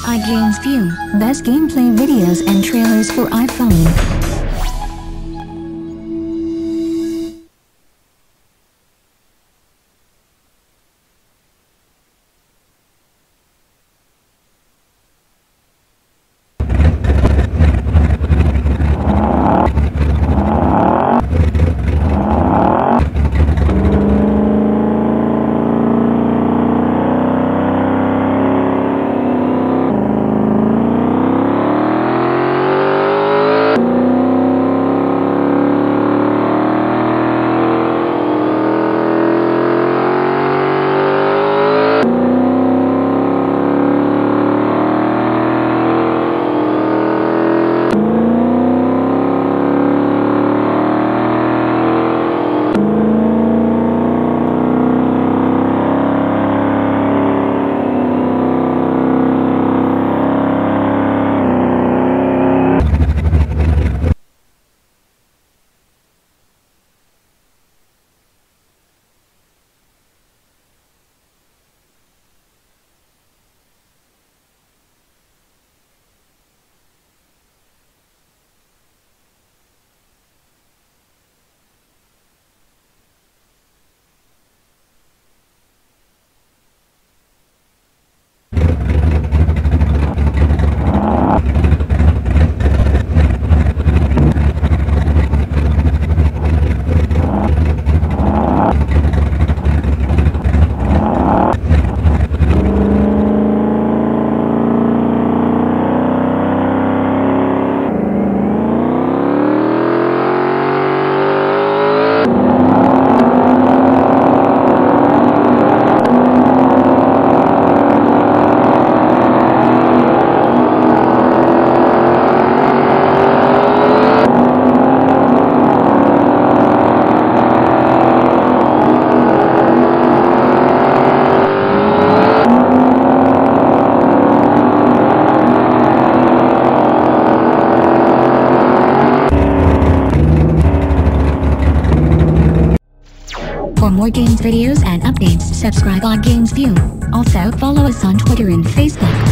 iGames View, best gameplay videos and trailers for iPhone. For more games videos and updates, subscribe on Games View. Also follow us on Twitter and Facebook.